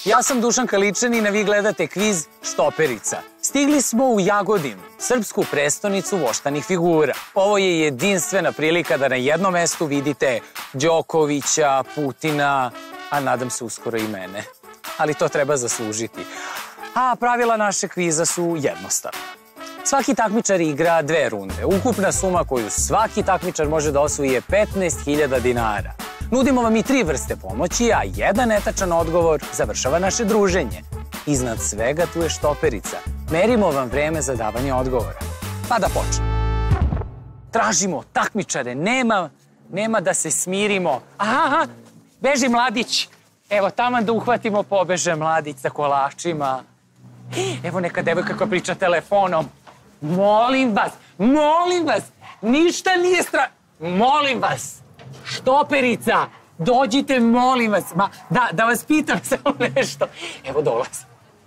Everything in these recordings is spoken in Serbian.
Ja sam Dušan Kaličanin, a vi gledate kviz Štoperica. Stigli smo u Jagodinu, srpsku prestonicu voštanih figura. Ovo je jedinstvena prilika da na jednom mestu vidite Đokovića, Putina, a nadam se uskoro i mene. Ali to treba zaslužiti. A pravila naše kviza su jednostavna. Svaki takmičar igra 2 runde. Ukupna suma koju svaki takmičar može da osvoji je 15.000 dinara. Nudimo vam i 3 vrste pomoći, a jedan netačan odgovor završava naše druženje. Iznad svega tu je Štoperica. Merimo vam vreme za davanje odgovora. Pa da počnemo. Tražimo takmičare, nema da se smirimo. Aha, beži mladić. Evo, taman da uhvatimo, pobeže mladić sa kolačima. Evo neka devojka koja priča telefonom. Molim vas, ništa nije molim vas, Štoperica, dođite, molim vas. Da vas pitam samo nešto. Evo dolazi.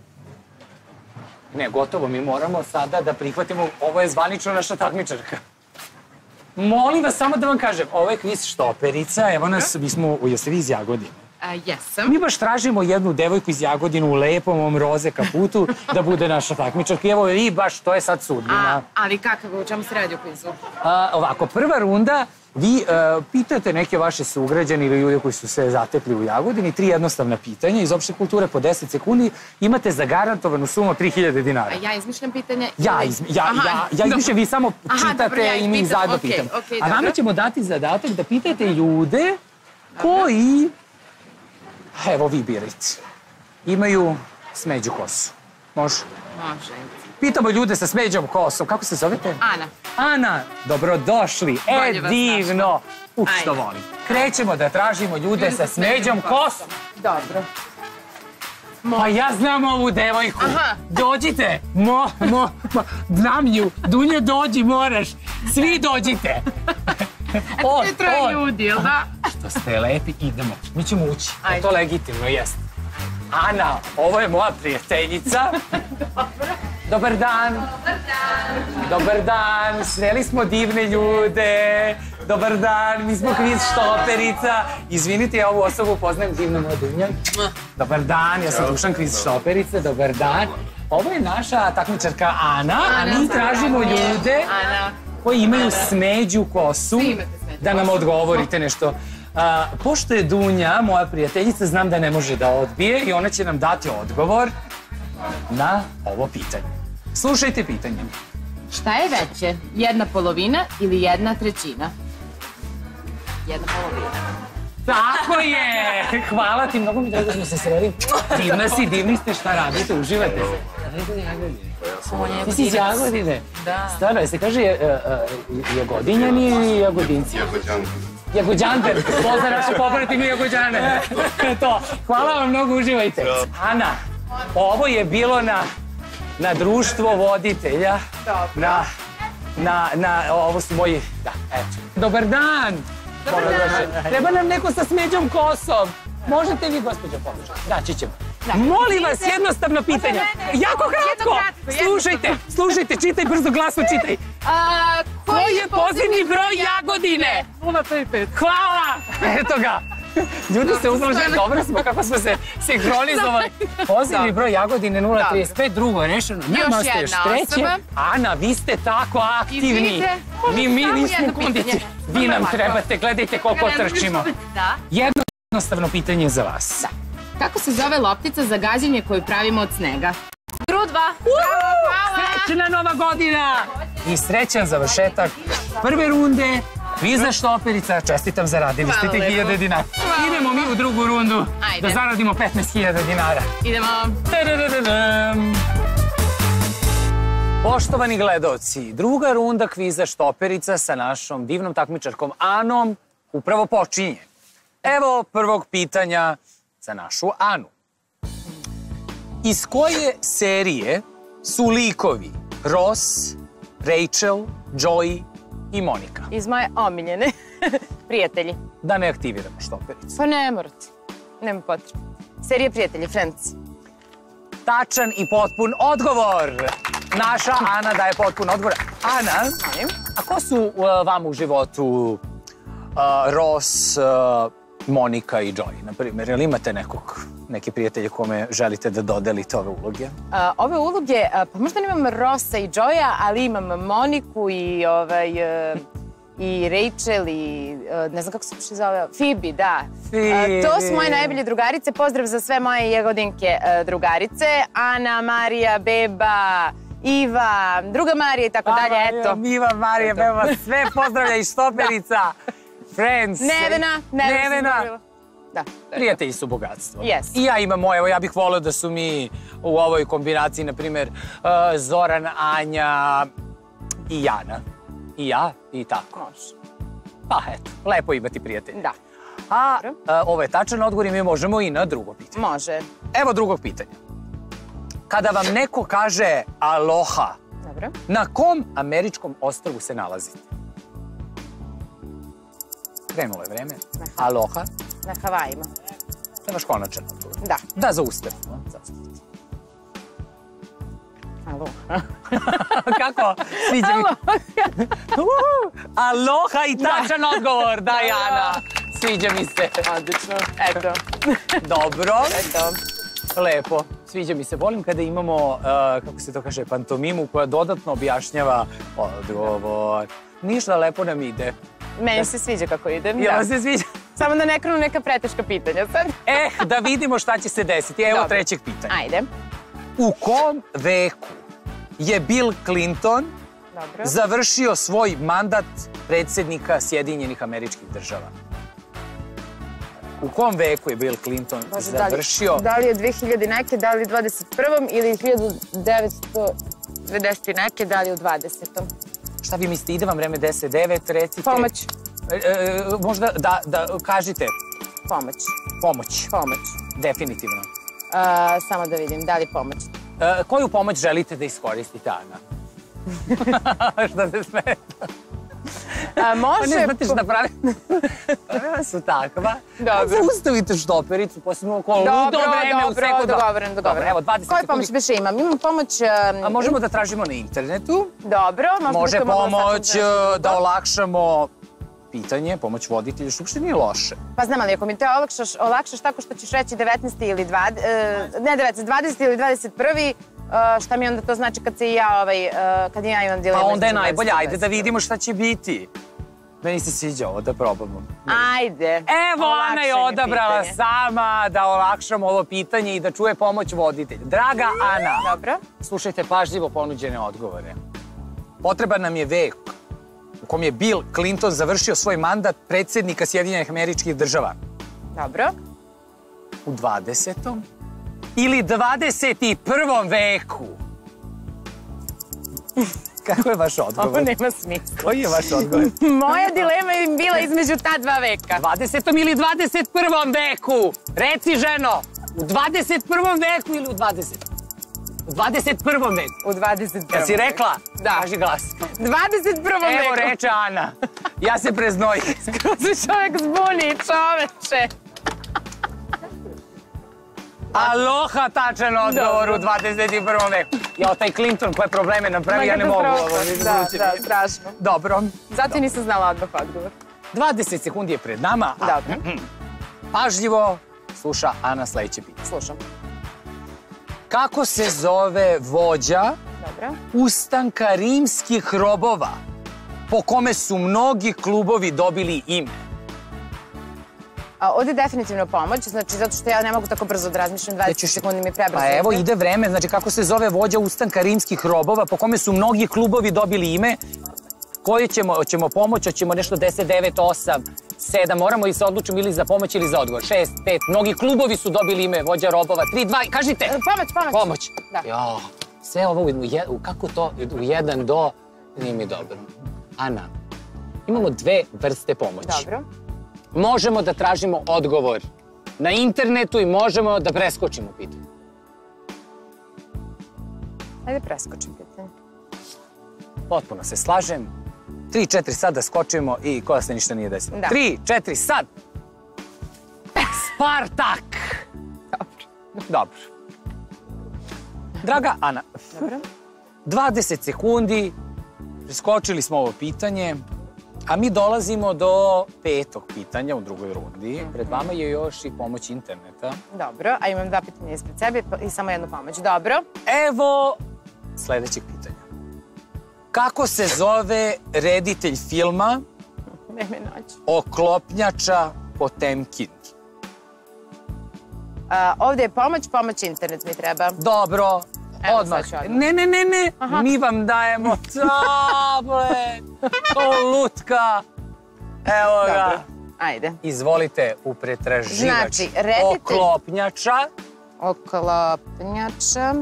Ne, gotovo, mi moramo sada da prihvatimo, ovo je zvanično naša takmičarka. Molim vas, samo da vam kažem, ovo je kviz Štoperica, evo nas, jeste vi iz Jagodine? Jesam. Mi baš tražimo jednu devojku iz Jagodinu u lepom ovom roze kaputu da bude naša takmičarka. Evo i baš, to je sad sudbina. Ali kako, u čemu se radi u kvizu? Ovako, prva runda, vi pitate neke vaše sugrađane ili ljude koji su se zatekli u Jagodini, 3 jednostavna pitanja iz opšte kulture po 10 sekundi, imate zagarantovanu sumu od 3.000 dinara. A ja izmišljam pitanje? Ja izmišljam, vi samo čitate i mi zajedno pitamo. A vama ćemo dati zadatak da pitate ljude koji, evo vi birajte, imaju smeđu kosu. Može? Može. Pitamo ljude sa smeđom kosom. Kako se zovete? Ana. Ana, dobrodošli. Divno. Što volim. Krećemo da tražimo ljude sa smeđom kosom. Dobro. Pa ja znam ovu devojku. Dođite. Znam nju. Dunja, dođi, moraš. Svi dođite. To je 3 ljudi, jel da? Što ste lepi, idemo. Mi ćemo ući. To legitimno jest. Ana, ovo je moja prijateljica. Dobar dan. Dobar dan. Sreli smo divne ljude. Dobar dan. Mi smo kviz Štoperica. Izvinite, ja ovu osobu poznajem, divna moja Dunja. Dobar dan, ja sam Dušan, kviz Štoperica. Dobar dan. Ovo je naša takmičarka Ana, a mi tražimo ljude koji imaju smeđu kosu da nam odgovorite nešto. Pošto je Dunja, moja prijateljica, znam da ne može da odbije i ona će nam dati odgovor na ovo pitanje. Slušajte pitanje. Šta je veće, 1/2 ili 1/3? 1/2. Tako je! Hvala ti, mnogo mi drago da smo se sreli. Divna si, divni ste, šta radite, uživate se. Ti si iz Jagodine? Da. Stvarno, se kaže Jagodinjani ili Jagodinci? Jagođanter, pozdrav naše popratimo Jagođane. To, hvala vam mnogo, uživajte. Ana, ovo je bilo na društvo voditelja. Ovo su moji, da, eto. Dobar dan. Treba nam neko sa smeđom kosom. Možete vi, gospođo, pomoći? Daći ćemo. Molim vas, jednostavno pitanje. Jako kratko. Slušajte, čitaj brzo, glasno čitaj. Koji je pozivni broj Jagodine? 035. Hvala! Eto ga. Ljudi se uzložili, dobro smo kako smo se sinhronizovali. Pozivni broj Jagodine 035, drugo je rešeno. Još jedna osoba. Ana, vi ste tako aktivni. Mi nismo u kondiciji. Vi nam trebate, gledajte koliko trčimo. Jednostavno pitanje za vas. Kako se zove loptica za gađanje koju pravimo od snega? Trudva! Srećna Nova godina! I srećan završetak prve runde. Kviza Štoperica, čestitam, zaradili ste 3.000 dinara. Idemo mi u drugu rundu da zaradimo 15.000 dinara. Idemo. Poštovani gledaoci, druga runda kviza Štoperica sa našom divnom takmičarkom Anom upravo počinje. Evo prvog pitanja za našu Anu. Iz koje serije su likovi Ross, Rachel, Joey i Monika? Iz moje omiljene. Prijatelji. Da ne aktiviramo Štopericu. Pa ne morate. Nema potrebe. Serija Prijatelji, Friends. Tačan i potpun odgovor. Naša Ana daje potpun odgovor. Ana, a ko su vam u životu Ross, Monika i Joey, na primjer? Jel imate nekog neki prijatelji kome želite da dodelite ove uloge? Ove uloge, pa možda nemam Rossa i Joya, ali imam Moniku i Rachel i ne znam kako se više zove, Phoebe, da. To su moje najbolje drugarice. Pozdrav za sve moje Jagodinke drugarice. Ana, Marija, Beba, Iva, druga Marija i tako dalje, eto. Iva, Marija, Beba, sve pozdravlja iz Štoperica. Friends. Nevena. Da. Prijatelji su bogatstvo. Yes. I ja imam moje, evo ja bih volio da su mi u ovoj kombinaciji, na primjer, Zoran, Anja i Jana. I ja, i tako. Može. Pa eto, lepo imati prijatelja. Da. A ovo je tačan odgovor i mi možemo i na drugo pitanje. Može. Evo drugog pitanja. Kada vam neko kaže aloha, Dobro. na kom američkom ostrvu se nalazite? Krenulo je vreme. Aloha. Na Havajima. To je vaš konačan odgovor. Da. Da, zaustavite. Aloha. Kako? Sviđa mi. Aloha i tačan odgovor, da, Jana. Sviđa mi se. Odlično. Eto. Dobro. Eto. Lepo. Sviđa mi se. Volim kada imamo, kako se to kaže, pantomimu koja dodatno objašnjava odgovor. Ništa, lepo nam ide. Meni se sviđa kako idem. Jel vam se sviđa? Samo da ne krenu neka preteška pitanja sad. Da vidimo šta će se desiti. Evo trećeg pitanja. Ajde. U kom veku je Bill Clinton završio svoj mandat predsjednika Sjedinjenih Američkih Država? U kom veku je Bill Clinton završio? Da li je 2000 neke, da li je 21. ili 1990 neke, da li je u 20. Šta vi mislite, ide vam vreme 10-9, recite? Pomoć. Možda da kažite. Pomoć. Pomoć. Definitivno. Samo da vidim, da li pomoć? Koju pomoć želite da iskoristite, Ana? Šta se smeta? Može... Ne znate šta pravi? Pravila su takva. Dobro. Zaustavite Štopericu, posebno oko ludo vreme u sekundu. Dogovoreno. Evo, 20 sekundi. Koju pomoć više imam? Imam pomoć... A možemo da tražimo na internetu. Dobro. Može pomoć da olakšamo pitanje, pomoć voditelju, što uopšte nije loše. Pa znam, ali ako mi te olakšaš tako što ćeš reći 19. ili 20. Ne 19, 20. ili 21. Šta mi onda to znači kad se i ja, kad ja imam dilemu? Pa onda je najbolje, ajde da vidimo šta će biti. Meni se sviđa ovo, da probamo. Ajde. Evo, Ana je odabrala sama da olakšamo ovo pitanje i da čuje pomoć voditelja. Draga Ana, slušajte pažljivo ponuđene odgovore. Potreban nam je vek u kom je Bill Clinton završio svoj mandat predsjednika Sjedinjenih Američkih Država. Dobro. U 20. ili 21. veku? Kako je vaš odgovor? Ovo nema smisla. Koji je vaš odgovor? Moja dilema je bila između ta dva veka. 20. ili 21. veku? Reci, ženo, u 21. veku ili u 20. U 21. veku. U 21. Ja si rekla? Da. Kaži glas. 21. veku. Evo reče Ana. Ja se preznojim. Skoro se čovjek zbuni, čoveče. Aloha, tačan odgovor u 21. veku. Ja, taj Clinton koje probleme napravi, ja ne mogu ovo. Da, strašno. Dobro. Zato nisam znala odmah odgovor. 20 sekundi je pred nama. Dobro. Pažljivo sluša Ana sledeće pitanje. Slušam. Kako se zove vođa ustanka rimskih robova po kome su mnogi klubovi dobili ime? Ovdje je definitivno pomoć, znači zato što ja ne mogu tako brzo da razmišljam, 20 sekundi mi je prebrzo. Pa evo, ide vreme, znači kako se zove vođa ustanka rimskih robova po kome su mnogi klubovi dobili ime? Koji ćemo? Hoćemo pomoć, hoćemo nešto 10, 9, 8, 7, moramo i se odlučimo ili za pomoć ili za odgovor. 6, 5, mnogi klubovi su dobili ime vođa robova, 3, 2, kažite! Pomoć. Jo, sve ovo, kako to, u 1 do, nije mi dobro. Ana, imamo 2 vrste pomoći. Dobro. Možemo da tražimo odgovor na internetu i možemo da preskočimo pitanje. Ajde preskočim pitanje. Potpuno se slažem. 3, 4 sad da skočimo i ko da se ništa nije desilo. 3, 4 sad! Spartak! Dobro. Draga Ana, 20 sekundi, preskočili smo ovo pitanje. A mi dolazimo do 5. pitanja u drugoj rundi. Pred vama je još i pomoć interneta. Dobro, a imam 2 pitanja ispred sebe i samo jednu pomoć. Dobro. Evo sledećeg pitanja. Kako se zove reditelj filma Vreme noć. Oklopnjača Potemkin? Ovdje je pomoć internet mi treba. Dobro, Evo, odmah. sad ću odmah. Ne, mi vam dajemo tablet, to lutka. Evo ga. Dobro, ajde. Izvolite u pretraživač. Znači, reditelj... Oklopnjača Oklopnjača...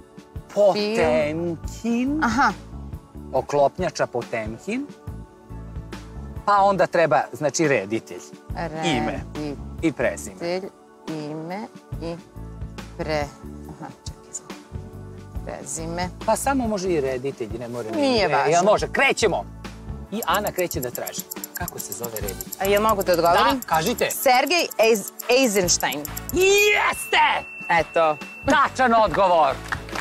Potemkin. Aha. Oklopnjača Potemkin. Pa onda treba, znači, reditelj. Ime i prezime. Reditelj, ime i Aha, čekaj. Prezime. Pa samo može i reditelj, ne mora ni... Nije važno. Jel može? Krećemo. I Ana kreće da traži. Kako se zove reditelj? A jel mogu da odgovorim? Da, kažite. Sergej Eisenstein. Jeste! Eto. Tačan odgovor.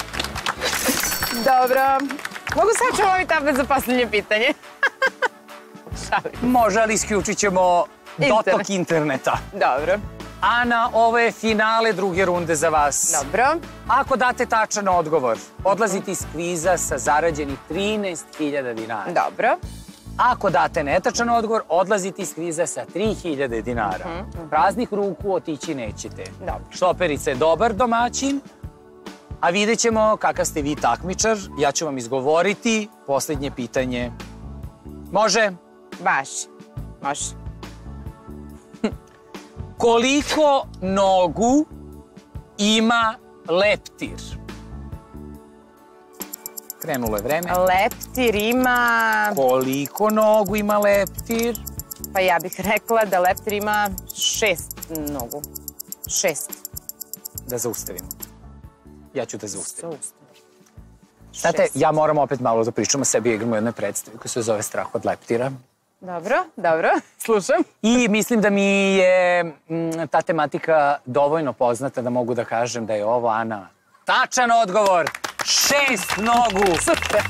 Dobro. Mogu sad ću ovaj tablet za posljednje pitanje? Šalim. Može, ali isključit ćemo dotok interneta. Dobro. Ana, ovo je finale druge runde za vas. Dobro. Ako date tačan odgovor, odlazite iz kviza sa zarađenih 13.000 dinara. Dobro. Ako date netačan odgovor, odlazite iz kviza sa 3.000 dinara. Praznih ruku otići nećete. Dobro. Štoperica je dobar domaćin, a vidjet ćemo kakav ste vi takmičar. Ja ću vam izgovoriti posljednje pitanje. Može? Baš. Može. Koliko nogu ima leptir? Krenulo je vreme. Leptir ima... Koliko nogu ima leptir? Pa ja bih rekla da leptir ima 6 nogu. 6. Da zaustavimo. Ja ću da zaustavim. Zaustavim. Znate, ja moram opet malo da pričam o sebi, igram u jednoj predstavi koja se zove Strah od leptira. Dobro, slušam. I mislim da mi je ta tematika dovoljno poznata da mogu da kažem da je ovo, Ana, tačan odgovor. 6 nogu. Super.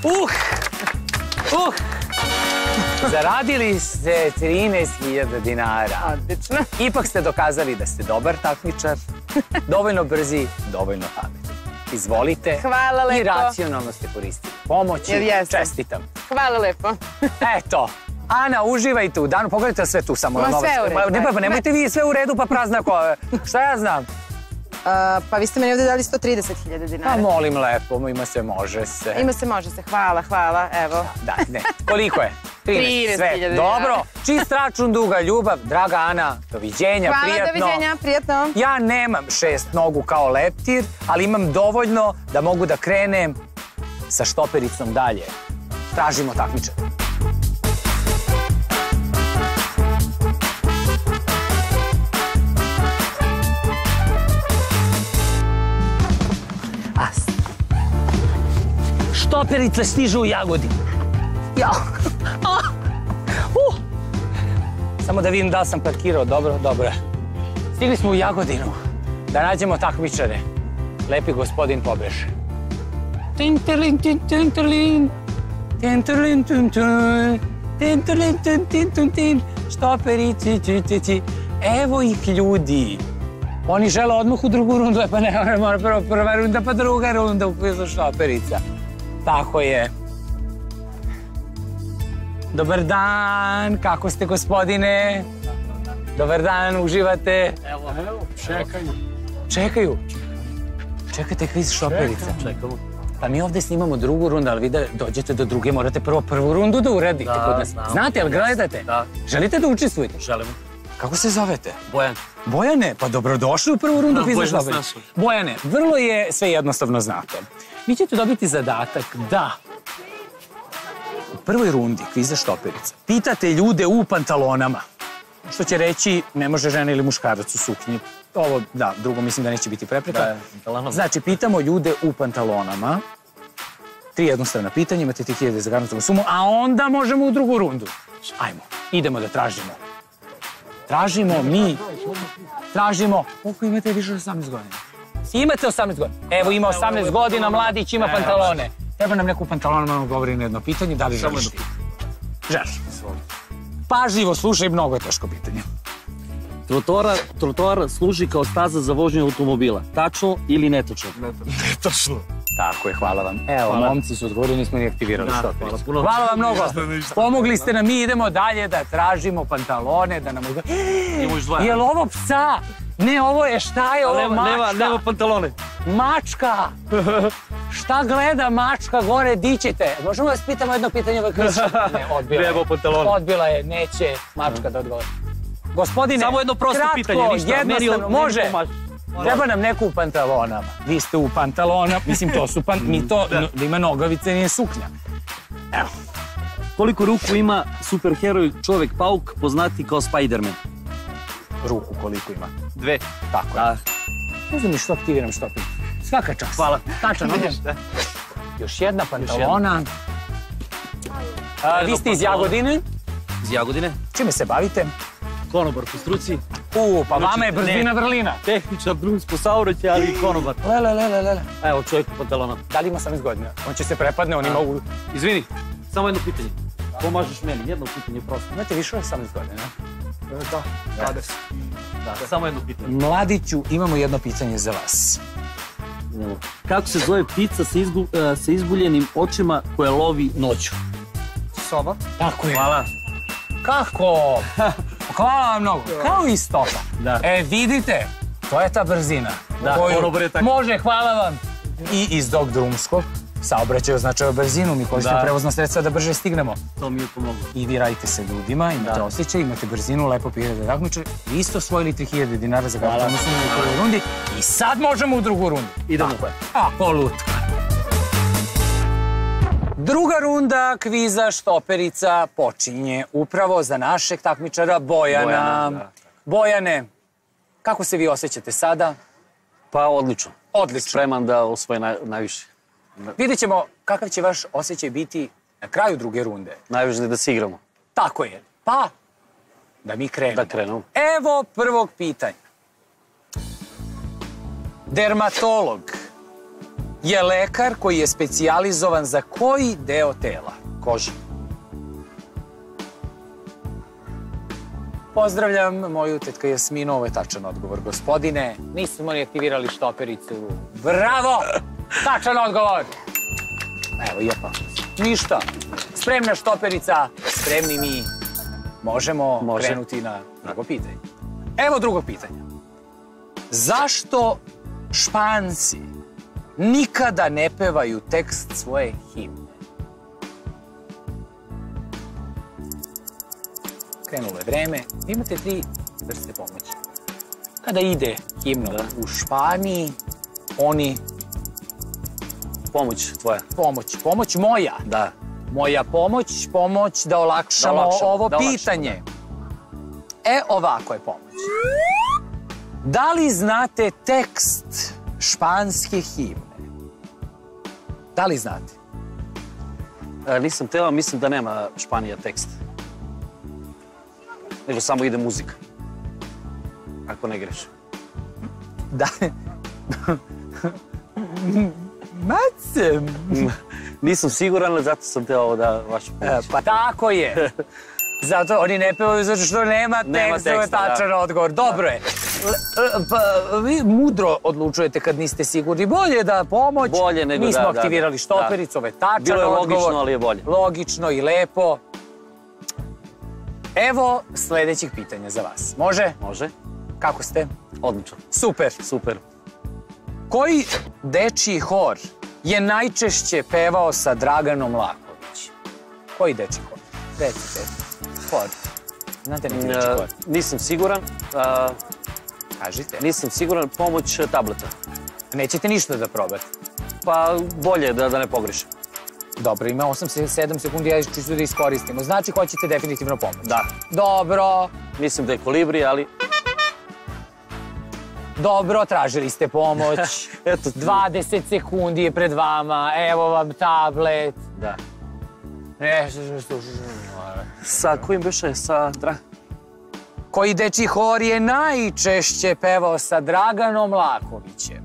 Zaradili ste 13.000 dinara. Odlično. Ipak ste dokazali da ste dobar takmičar, dovoljno brzi, dovoljno pametni. Izvolite. Hvala lepo. I racionalno ste koristili pomoći. Čestitam. Hvala lepo. Eto. Ana, uživajte u danu. Pogledajte sve tu samo. Sve u redu. Nemojte vi sve u redu pa prazna kove. Šta ja znam? Pa vi ste meni ovdje dali 130.000 dinara. Pa molim lepo, ima se, može se. Ima se, može se. Hvala, evo. Da, ne. Koliko je? 13.000 dinara. Dobro, čist račun, duga ljubav. Draga Ana, doviđenja, prijatno. Hvala, doviđenja, prijatno. Ja nemam 6 nogu kao leptir, ali imam dovoljno da mogu da krenem sa štopericom dalje. Tražimo takmičara. Štoperica stiže u Jagodinu. Samo da vidim da li sam parkirao. Dobro. Stigli smo u Jagodinu da nađemo takmičare. Lepi gospodin pobeže. Tinterlin, tinterlin, tinterlin, tinterlin, štoperici, evo ih ljudi. Oni žele odmah u drugu rundu, pa ne, mora prvo prva runda, pa druga runda u kvizu štoperica. Tako je. Dobar dan, kako ste gospodine? Dobar dan, uživate? Evo, čekaju. Čekaju? Čekajte kviz štoperica. Čekamo. Pa mi ovdje snimamo drugu rundu, ali vi da dođete do druge, morate prvu rundu da uradite kod nas. Znate, ali gledate? Da. Želite da učestvujete? Želimo. Kako se zovete? Bojan. Bojane, pa dobrodošli u prvu rundu kviza Bojana štoperica. Snašov. Bojane, vrlo je sve jednostavno znate. Vi ćete dobiti zadatak da u prvoj rundi kviza štoperica pitate ljude u pantalonama. Što će reći, ne može žena ili muškarac u suknji. Ovo, da, drugo mislim da neće biti prepreka. Znači, pitamo ljude u pantalonama. 3 jednostavna pitanja, imate 3.000 za garantovanu sumu, a onda možemo u drugu rundu. Ajmo, idemo da tražimo. Tražimo. Koliko imate više od 18 godina? Imate 18 godina. Evo, ima 18 godina, mladić, ima pantalone. Treba nam neko u pantalonama govori na jedno pitanje, da li želiš? Želiš. pažljivo slušaj, mnogo je teško pitanje. Trotoar služi kao staza za vožnju automobila. Tačno ili netočno? Netočno. Tako je, hvala vam. Evo, momci su odgovorili, nismo ni aktivirali štopericu. Hvala vam mnogo. Pomogli ste nam, mi idemo dalje da tražimo pantalone, da nam... Jel ovo psa? Ne, ovo je šta je ovo mačka? Nema pantalone. Mačka! Šta gleda mačka gore, di ćete? Možemo vas pitamo jedno pitanje? Ne, odbila je. Nema pantalone. Odbila je, neće mačka da odgovori. Gospodine, samo jedno prosto pitanje, ništa. Jednostavno, može. Treba nam neko u pantalonama. Vi ste u pantalonama, mislim to su mi to, da ima nogavice, nije suknja. Evo. Koliko ruku ima superheroj Čovek Pauk, poznati kao Spider-Man? Ruku koliko ima? 2. Tako je. Ne znam ni što aktiviram štopericu. Svaka čast. Hvala. Tačan, još jedna pantalona. Vi ste iz Jagodine? Iz Jagodine. Čime se bavite? Konobar po struci. Pa vama je brzina vrlina. Tehničar drumsko saobraćaj, ali i konobar. Lele. Evo, čovjek u pantalona. Da li ima 18 godina? On će se prepadne, on ima u... Izvini, samo jedno pitanje. Pomažeš meni, jedno pitanje prosto. Imate više od 18 godina? Da, 20. Da, samo jedno pitanje. Mladiću, imamo jedno pitanje za vas. Kako se zove ptica sa izguljenim očima koja lovi noću? Sova. Tako je. Hvala. Kako? Hvala vam mnogo. Kao iz toka. Da. Vidite, to je ta brzina. Da, konobar je tako. Može, hvala vam. I iz dog drumskog saobraćaj označava brzinu. Mi koristimo prevozna sredstva da brže stignemo. To mi je pomoglo. I vi radite sa ljudima, imate osjećaj, imate brzinu, lepo pijete takmičar. Vi isto osvojili 3000 dinara za kartonu sumu u prvoj rundi. I sad možemo u drugu rundu. Idemo. Ako lutka. Druga runda kviza štoperica počinje upravo za našeg takmičara Bojana. Bojane, kako se vi osjećate sada? Pa odlično. Odlično. Spreman da osvoji najviše. Vidjet ćemo kakav će vaš osjećaj biti na kraju druge runde. Najvažnije da se igramo. Tako je. Pa, da mi krenemo. Da krenemo. Evo prvog pitanja. Dermatolog je lekar koji je specijalizovan za koji deo tela? Koža. Pozdravljam moju tetka Jasminu, ovo je tačan odgovor, gospodine. Nismo ni aktivirali štopericu. Bravo! Tačan odgovor! Evo, jepa. Ništa. Spremna štoperica, spremni mi. Možemo krenuti na drugo pitanje. Evo drugog pitanja. Zašto Španci nikada ne pevaju tekst svoje himne? Krenulo je vreme. Imate 3 vrste pomoći. Kada ide himno u Španiji, oni... Pomoć tvoja. Pomoć moja. Da. Moja pomoć da olakšamo ovo pitanje. Ovako je pomoć. Da li znate tekst španske himne? Da li znate? Nisam teo, mislim da nema Španija tekst. Nego samo ide muzika. Ako ne greš. Da. Macem. Nisam siguran, ali zato sam teo da vašu pomoć. Pa tako je. Zato oni ne pevaju zato što nema tekst, to je tačan odgovor. Dobro je. Vi mudro odlučujete kad niste sigurni. Bolje da pomoć. Bolje nego da. Mi smo aktivirali štopericu, ovo je tačan odgovor. Bilo je logično, ali je bolje. Logično i lepo. Evo sljedećih pitanja za vas. Može? Može. Kako ste? Odlično. Super. Super. Koji dečiji hor je najčešće pevao sa Draganom Laković? Koji dečiji hor? Recite. Hor. Znate neki dečiji hor? Nisam siguran. Kažite. Nisam siguran. Pomoć tableta. Nećete ništa da probate? Pa bolje da ne pogrešim. Dobro, ima 8-7 sekundi, ja ću da iskoristimo. Znači, hoćete definitivno pomoć? Da. Dobro. Mislim da je kolibri, ali... Dobro, tražili ste pomoć. 20 sekundi je pred vama, evo vam tablet. Da. Nešto. Sa kojim biše? Sa... Koji dečiji hor je najčešće pevao sa Draganom Lakovićem?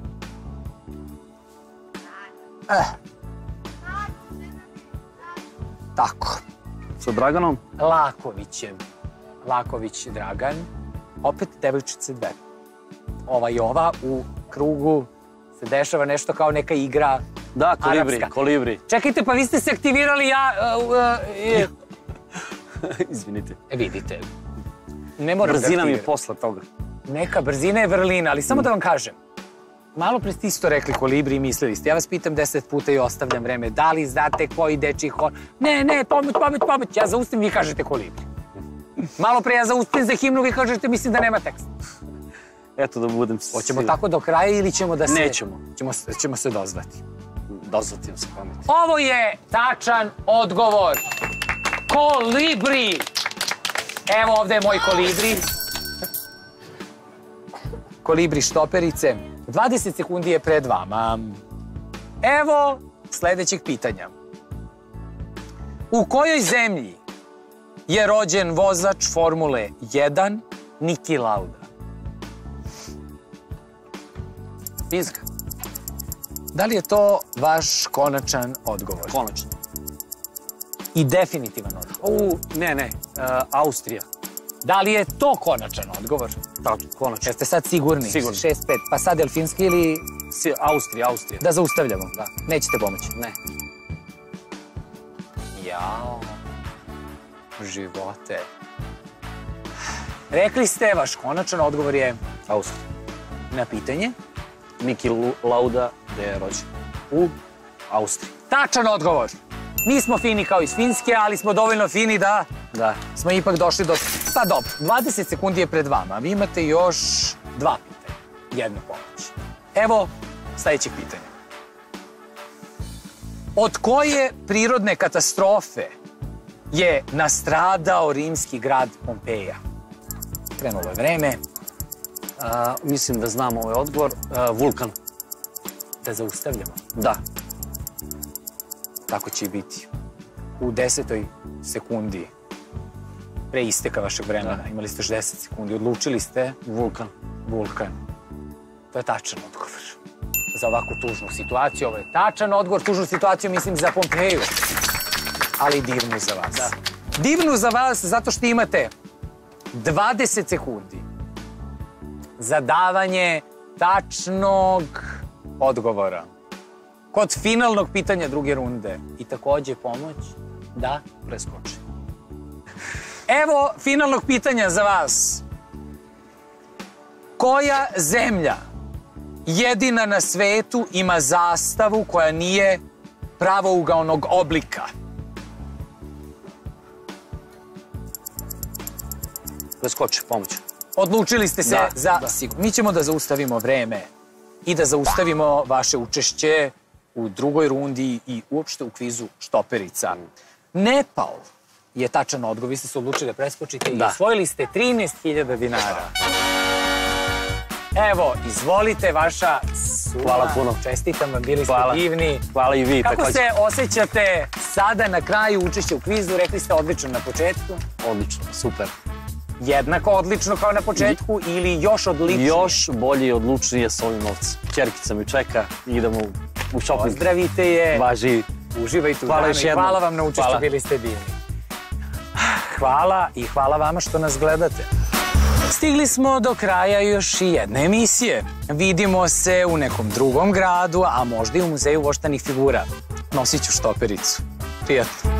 Tako. Sa Draganom? Lakovićem. Laković Dragan. Opet devojčice dve. Ova i ova u krugu se dešava nešto kao neka igra Da, kolibri, arapska. kolibri. Čekajte, pa vi ste se aktivirali Izvinite. Vidite. Ne moram da Brzina mi je aktiviram. posle toga. Neka brzina je vrlina, ali samo da vam kažem. Malo pre ste isto rekli kolibri i mislili ste. Ja vas pitam 10 puta i ostavljam vreme. Da li znate koji dečiji hor... Ne, pomoć. Ja zaustim, vi kažete kolibri. Malo pre ja zaustim za himnu, vi kažete mislim da nema teksta. Eto da budem... Hoćemo tako do kraja ili ćemo da se... Nećemo. Ćemo se dozvati. Dozvati vam se pamet. Ovo je tačan odgovor. Kolibri. Evo ovde je moj kolibri. Kolibri štoperice. 20 sekundi je pred vama. Evo sledećeg pitanja. U kojoj zemlji je rođen vozač Formule 1 Niki Lauda? Finska. Da li je to vaš konačan odgovor? Konačno. I definitivan odgovor. Ne. Austrija. Da li je to konačan odgovor? Tačno, konačno. Jeste sad sigurni? Sigurni. 6-5. Pa sad je li finski ili... Austrija. Da zaustavljamo? Da. Nećete pomoći? Ne. Jao. Živote. Rekli ste, vaš konačan odgovor je Austrija. na pitanje. Niki Lauda, gde je rođen? U Austriji. Tačan odgovor. Nismo fini kao iz Finske, ali smo dovoljno fini da Da. smo ipak došli do... Pa dobro, 20 sekundi je pred vama. Vi imate još 2 pitanja. Jednu pomoć. Evo sledećeg pitanja. Od koje prirodne katastrofe je nastradao rimski grad Pompeja? Krenulo je vreme. Mislim da znam ovaj odgovor. Vulkan. Da zaustavljamo. Da. Tako će i biti. U 10. sekundi pre isteka vašeg vremena. Imali ste još 10 sekundi. Odlučili ste Vulkan. vulkan. To je tačan odgovor. Za ovakvu tužnu situaciju. Ovo je tačan odgovor. Tužnu situaciju mislim za Pompeju. Ali divnu za vas. Da. Divnu za vas zato što imate 20 sekundi za davanje tačnog odgovora. Kod finalnog pitanja druge runde. I takođe pomoć da preskoči. Evo finalnog pitanja za vas. Koja zemlja jedina na svetu ima zastavu koja nije pravougaonog oblika? Preskoči, pomoć. Odlučili ste se za sigurno. Mi ćemo da zaustavimo vreme i da zaustavimo vaše učešće u drugoj rundi i uopšte u kvizu štoperica. Nepal je tačan odgovor. Vi ste se odlučili da preskočite i osvojili ste 13.000 dinara. Evo, izvolite, vaša suma. Hvala puno. Čestitam vam, bili ste divni. Hvala i vi. Kako se osjećate sada na kraju učešća u kvizu? Rekli ste odlično na početku. Odlično, super. Jednako odlično kao na početku ili još odličnije? Još bolje i odlučnije s ovim novcem. Ćerkica mi čeka i idemo u shopping. Pozdravite je. Važi. Uživajte u danu i hvala vam na učešću, bili ste divni. Hvala i hvala vama što nas gledate. Stigli smo do kraja još i jedne emisije. Vidimo se u nekom drugom gradu, a možda i u Muzeju voštanih figura. Nosit ću štopericu. Prijatno.